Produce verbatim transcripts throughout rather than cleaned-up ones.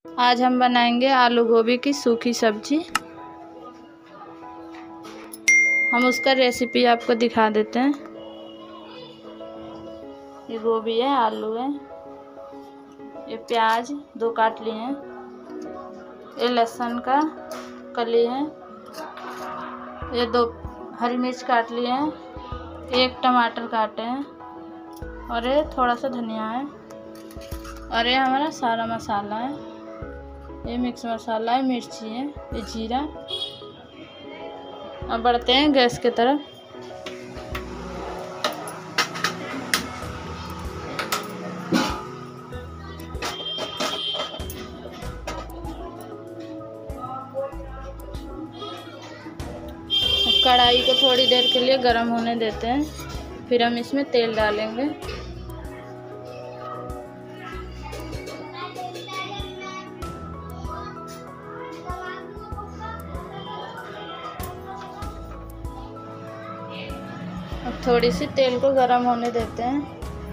आज हम बनाएंगे आलू गोभी की सूखी सब्जी। हम उसका रेसिपी आपको दिखा देते हैं। ये गोभी है, आलू है, ये प्याज दो काट लिए हैं, ये लहसुन का कली है, ये दो हरी मिर्च काट लिए हैं, एक टमाटर काटे हैं और ये थोड़ा सा धनिया है और ये हमारा सारा मसाला है। ये मिक्स मसाला है, मिर्ची है, ये जीरा। अब बढ़ते हैं गैस की तरफ। कढ़ाई को थोड़ी देर के लिए गर्म होने देते हैं, फिर हम इसमें तेल डालेंगे। अब थोड़ी सी तेल को गर्म होने देते हैं।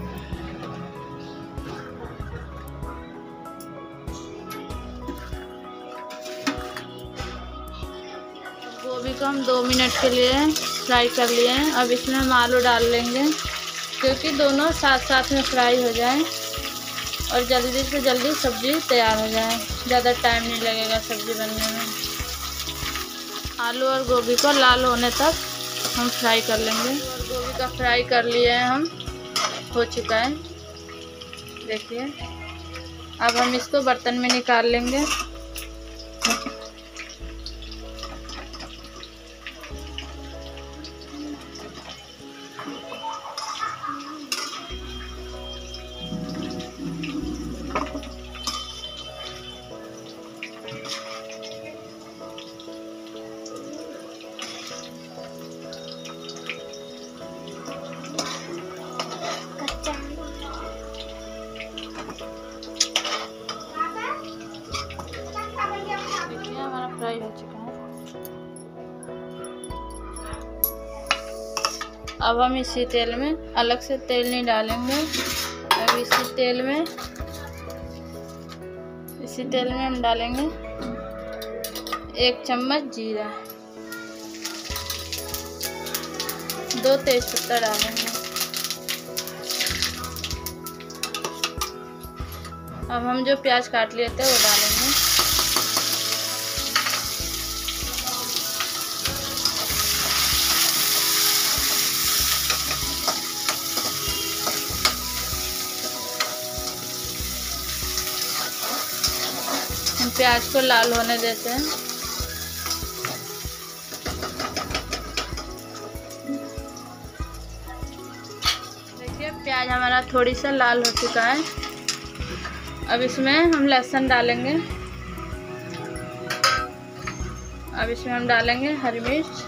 गोभी को हम दो मिनट के लिए फ्राई कर लिए हैं। अब इसमें हम आलू डाल लेंगे, क्योंकि दोनों साथ साथ में फ्राई हो जाएं और जल्दी से जल्दी सब्ज़ी तैयार हो जाए। ज़्यादा टाइम नहीं लगेगा सब्ज़ी बनने में। आलू और गोभी को लाल होने तक हम फ्राई कर लेंगे। और गोभी का फ्राई कर लिए हैं हम, हो चुका है, देखिए। अब हम इसको बर्तन में निकाल लेंगे। फ्राई हो चुका है। अब हम इसी तेल में, अलग से तेल नहीं डालेंगे, अब इसी तेल में इसी तेल में हम डालेंगे एक चम्मच जीरा, दो तेजपत्ता डालेंगे। अब हम जो प्याज काट लिए थे वो डालेंगे। प्याज को लाल होने देते हैं। देखिए प्याज हमारा थोड़ी सा लाल हो चुका है। अब इसमें हम लहसुन डालेंगे। अब इसमें हम डालेंगे हरी मिर्च,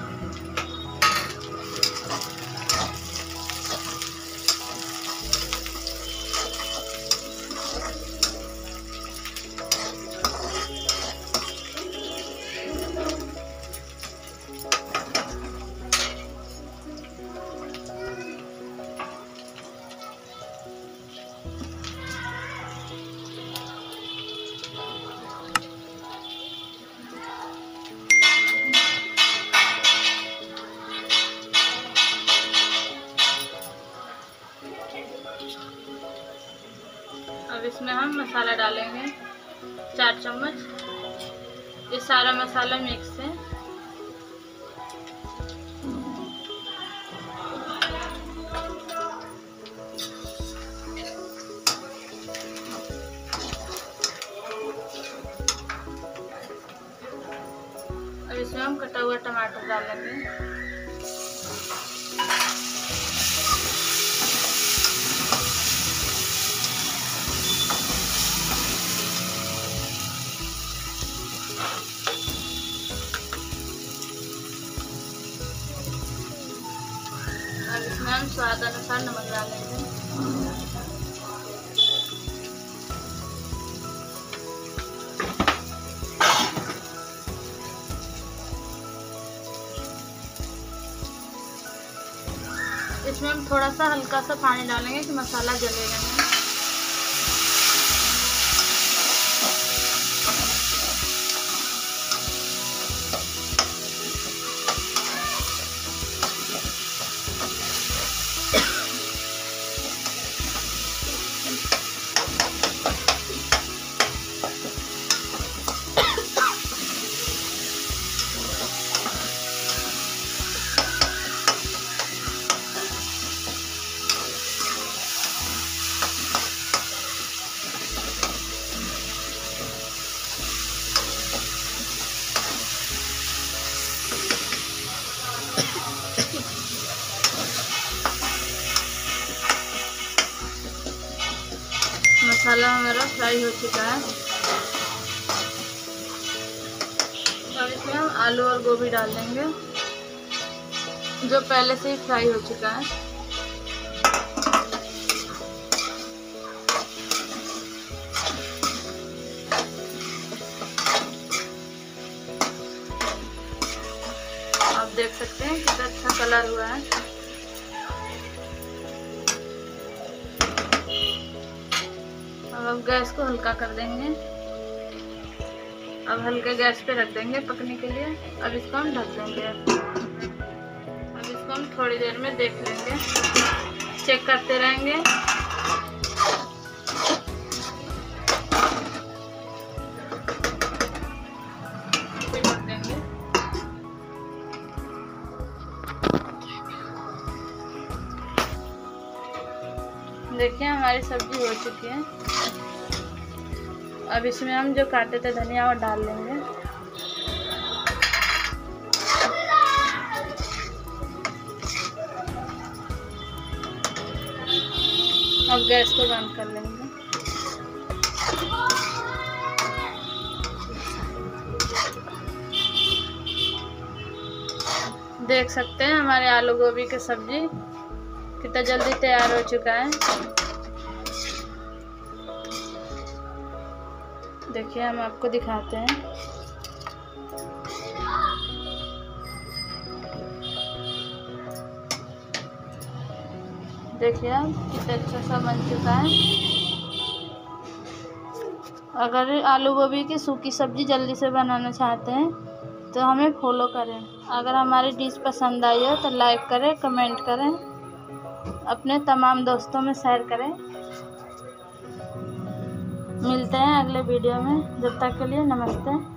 अब इसमें हम मसाला डालेंगे चार चम्मच। ये सारा मसाला मिक्स है। अब इसमें हम कटा हुआ टमाटर डालेंगे। अब इसमें हम स्वाद अनुसार नमक डालेंगे। इसमें हम थोड़ा सा हल्का सा पानी डालेंगे कि मसाला जलेगा नहीं। मसाला फ्राई हो चुका है। अब इसमें हम आलू और गोभी डाल देंगे जो पहले से ही फ्राई हो चुका है। आप देख सकते हैं कितना अच्छा कलर हुआ है। अब अब गैस को हल्का कर देंगे। अब हल्के गैस पे रख देंगे पकने के लिए। अब इसको हम ढक देंगे। अब इसको हम थोड़ी देर में देख लेंगे, चेक करते रहेंगे। ढक देंगे। देखिए हमारी सब्जी हो चुकी है। अब इसमें हम जो काटे थे धनिया और डाल लेंगे। अब गैस को बंद कर लेंगे। देख सकते हैं हमारे आलू गोभी की सब्जी कितना जल्दी तैयार हो चुका है। देखिए हम आपको दिखाते हैं। देखिए आप कितना अच्छा सा बन चुका है। अगर आलू गोभी की सूखी सब्जी जल्दी से बनाना चाहते हैं तो हमें फॉलो करें। अगर हमारी डिश पसंद आई हो तो लाइक करें, कमेंट करें, अपने तमाम दोस्तों में शेयर करें। मिलते हैं अगले वीडियो में। जब तक के लिए नमस्ते।